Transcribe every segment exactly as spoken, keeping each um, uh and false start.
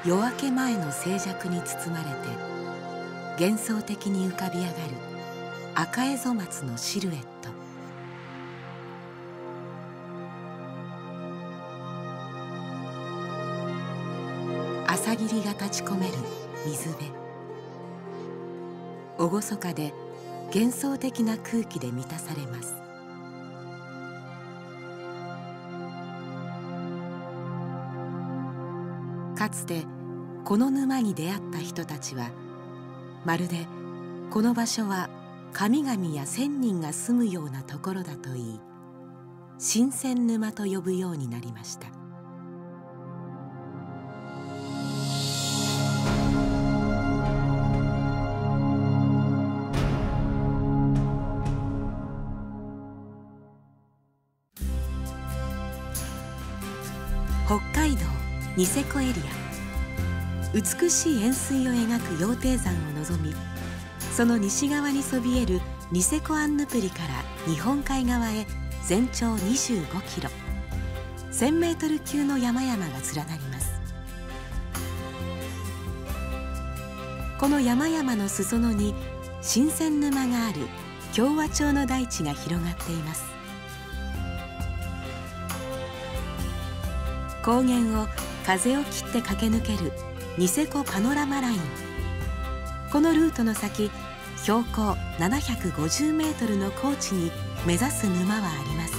夜明け前の静寂に包まれて幻想的に浮かび上がる赤エゾマツのシルエット。朝霧が立ち込める水辺。厳かで幻想的な空気で満たされます。かつてこの沼に出会った人たちは、まるでこの場所は神々や仙人が住むようなところだと言い、神仙沼と呼ぶようになりました。北海道ニセコエリア。美しい円錐を描く羊蹄山を望み、その西側にそびえるニセコアンヌプリから日本海側へ全長にじゅうごキロ、せんメートル級の山々が連なります。この山々の裾野に神仙沼がある共和町の大地が広がっています。高原を風を切って駆け抜けるニセコパノラマライン。このルートの先、標高ななひゃくごじゅうメートルの高地に目指す沼はあります。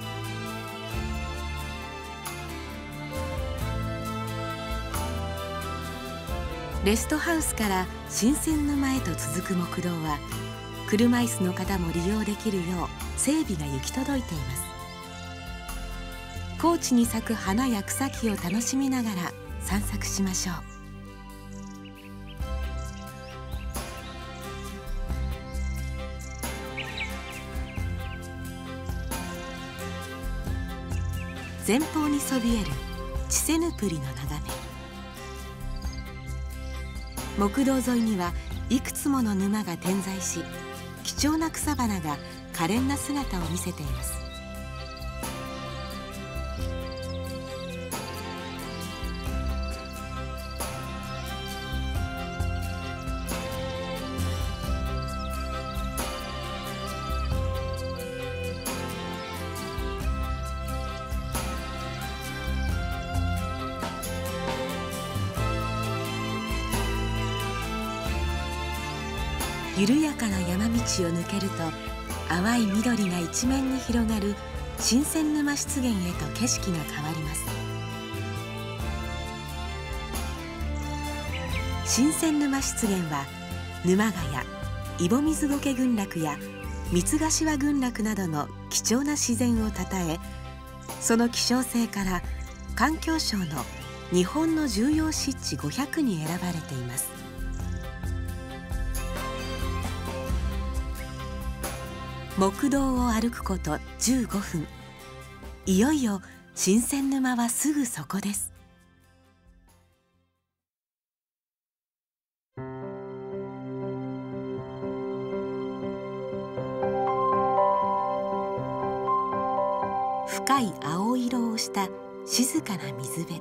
レストハウスから神仙沼へと続く木道は、車椅子の方も利用できるよう整備が行き届いています。高地に咲く花や草木を楽しみながら散策しましょう。前方にそびえるチセヌプリの眺め。木道沿いにはいくつもの沼が点在し、貴重な草花が可憐な姿を見せています。緩やかな山道を抜けると、淡い緑が一面に広がる神仙沼湿原へと景色が変わります。神仙沼湿原は沼ヶ谷、イボミズゴケ群落や三ヶ島群落などの貴重な自然をたたえ、その希少性から環境省の日本の重要湿地ごひゃくに選ばれています。木道を歩くことじゅうごふん。いよいよ神仙沼はすぐそこです。深い青色をした静かな水辺。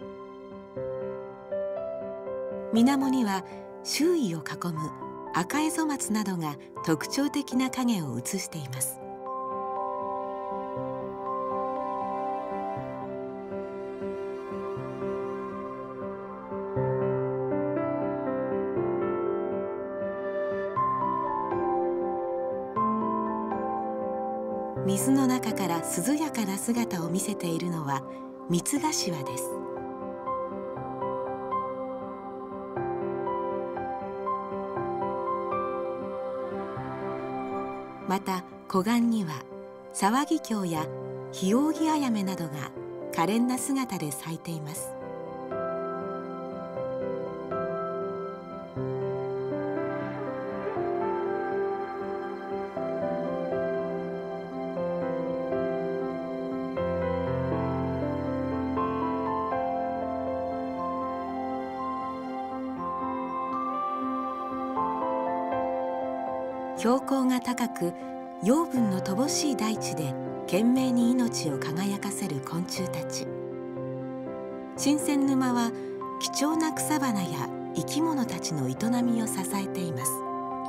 水面には周囲を囲む赤エゾマツなどが特徴的な影を映しています。水の中から涼やかな姿を見せているのは三ヶ島です。また湖岸には沢木橋やヒオウギアヤメなどが可憐な姿で咲いています。標高が高く養分の乏しい大地で懸命に命を輝かせる昆虫たち。神仙沼は貴重な草花や生き物たちの営みを支えています。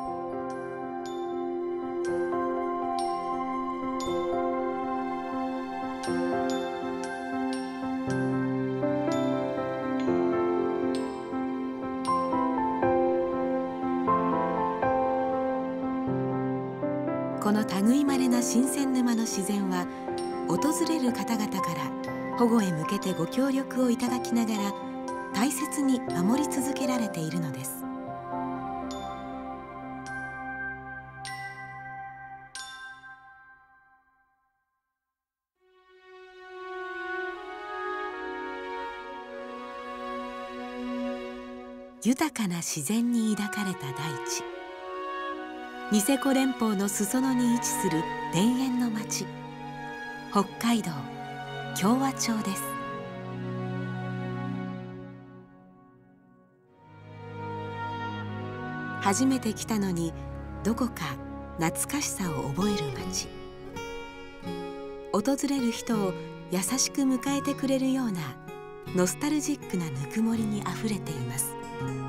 この類まれな新鮮沼の自然は、訪れる方々から保護へ向けてご協力をいただきながら大切に守り続けられているのです。豊かな自然に抱かれた大地、ニセコ連峰の裾野に位置する田園の町、北海道共和町です。初めて来たのにどこか懐かしさを覚える町。訪れる人を優しく迎えてくれるようなノスタルジックなぬくもりにあふれています。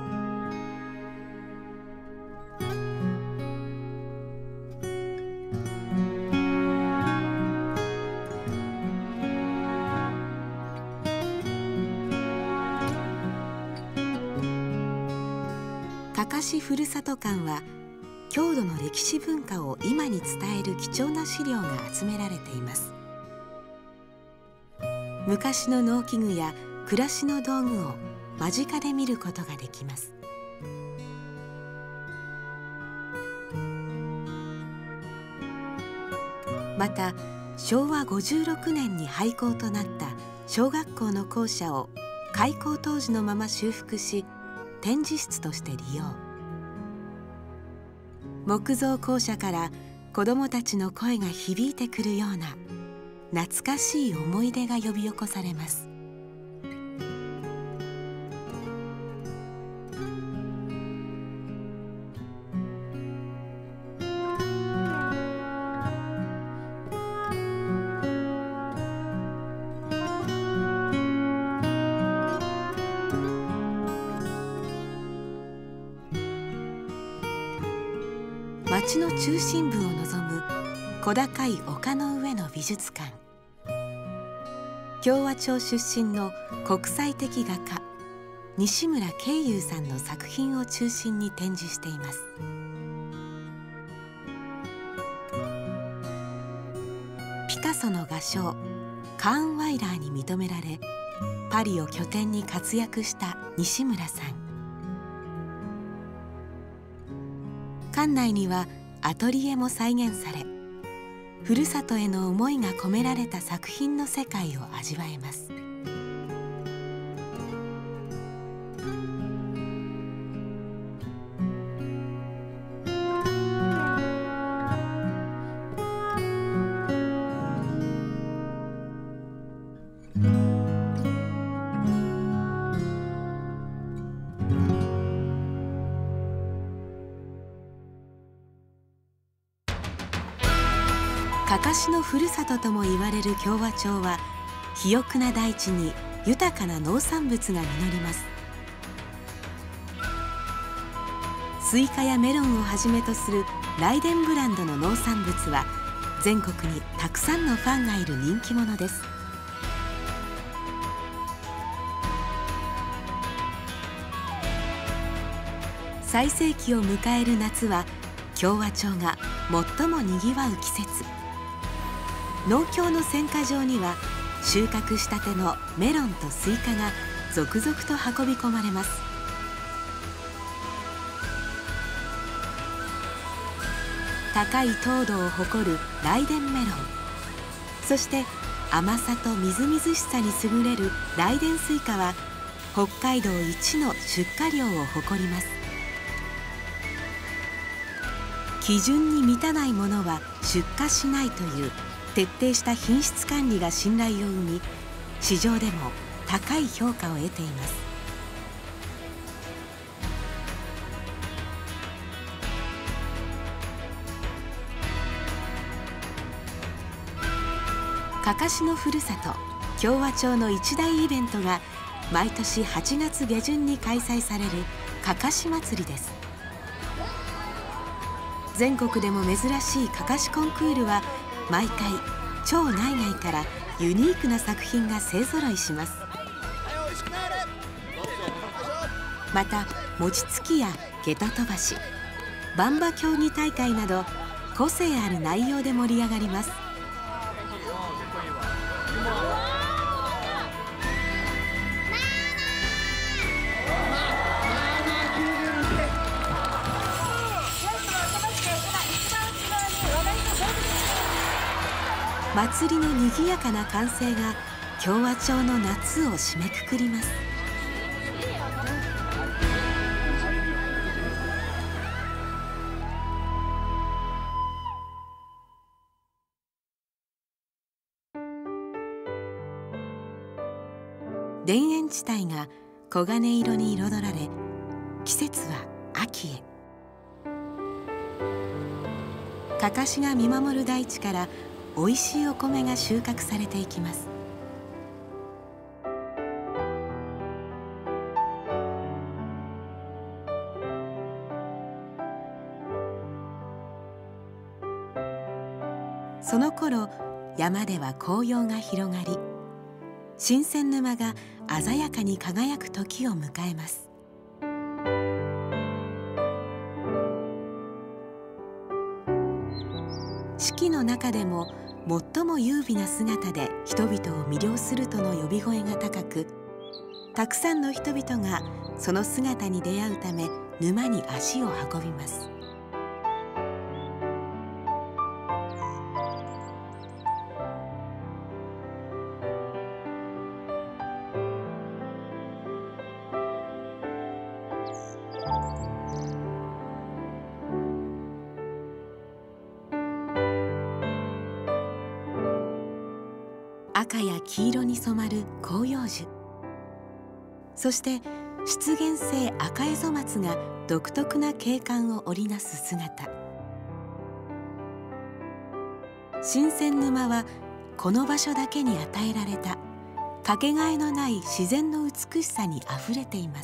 かかしふるさと館は、郷土の歴史文化を今に伝える貴重な資料が集められています。昔の農機具や暮らしの道具を間近で見ることができます。また、しょうわごじゅうろくねんに廃校となった小学校の校舎を開校当時のまま修復し、展示室として利用。木造校舎から子どもたちの声が響いてくるような懐かしい思い出が呼び起こされます。町の中心部を望む小高い丘の上の美術館。共和町出身の国際的画家西村慶友さんの作品を中心に展示しています。ピカソの画商カーン・ワイラーに認められ、パリを拠点に活躍した西村さん。館内にはアトリエも再現され、ふるさとへの思いが込められた作品の世界を味わえます。かかしのふるさととも言われる共和町は、肥沃な大地に豊かな農産物が実ります。スイカやメロンをはじめとするライデンブランドの農産物は、全国にたくさんのファンがいる人気者です。最盛期を迎える夏は、共和町が最もにぎわう季節。農協の選果場には、収穫したてのメロンとスイカが続々と運び込まれます。高い糖度を誇るライデンメロン、そして甘さとみずみずしさに優れるライデンスイカは、北海道一の出荷量を誇ります。基準に満たないものは出荷しないという徹底した品質管理が信頼を生み、市場でも高い評価を得ています。かかしのふるさと共和町の一大イベントが毎年はちがつげじゅんに開催されるかかし祭りです。全国でも珍しいかかしコンクールは毎回町内外からユニークな作品が勢ぞろいします。また餅つきや下駄飛ばし、馬場競技大会など個性ある内容で盛り上がります。祭りのにぎやかな歓声が共和町の夏を締めくくります。田園地帯が黄金色に彩られ、季節は秋へ。かかしが見守る大地からおいしいお米が収穫されていきます。その頃、山では紅葉が広がり、新鮮沼が鮮やかに輝く時を迎えます。四季の中でも最も優美な姿で人々を魅了するとの呼び声が高く、たくさんの人々がその姿に出会うため沼に足を運びます。赤や黄色に染まる広葉樹、そして出現性赤エゾマツが独特な景観を織りなす姿。新鮮沼はこの場所だけに与えられたかけがえのない自然の美しさにあふれています。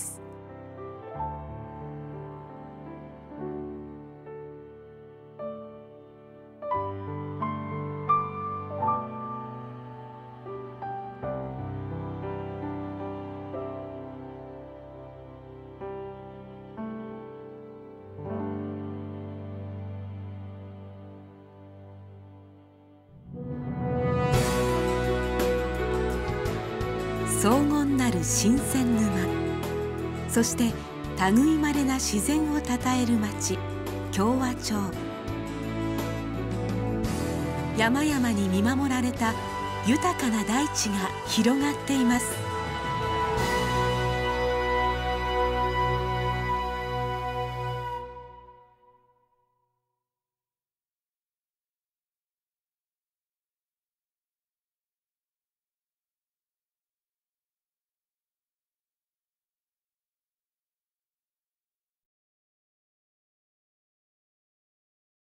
荘厳なる新鮮沼、そして類いまれな自然をたたえる町共和町。山々に見守られた豊かな大地が広がっています。